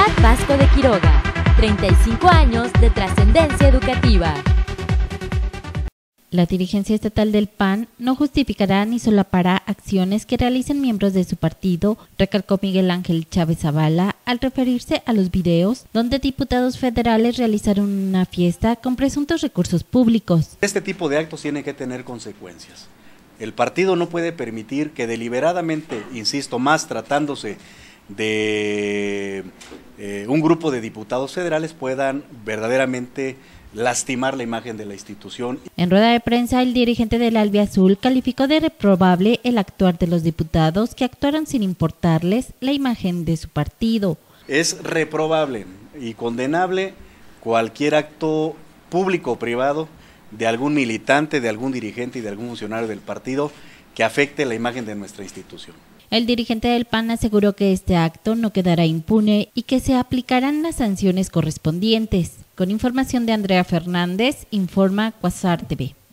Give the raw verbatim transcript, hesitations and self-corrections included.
Universidad Vasco de Quiroga, treinta y cinco años de trascendencia educativa. La dirigencia estatal del P A N no justificará ni solapará acciones que realicen miembros de su partido, recalcó Miguel Ángel Chávez Zavala al referirse a los videos donde diputados federales realizaron una fiesta con presuntos recursos públicos. Este tipo de actos tiene que tener consecuencias. El partido no puede permitir que deliberadamente, insisto más, tratándose de eh, un grupo de diputados federales, puedan verdaderamente lastimar la imagen de la institución. En rueda de prensa, el dirigente del Albiazul calificó de reprobable el actuar de los diputados que actuaron sin importarles la imagen de su partido. Es reprobable y condenable cualquier acto público o privado de algún militante, de algún dirigente y de algún funcionario del partido que afecte la imagen de nuestra institución. El dirigente del P A N aseguró que este acto no quedará impune y que se aplicarán las sanciones correspondientes. Con información de Andrea Fernández, informa Quasar T V.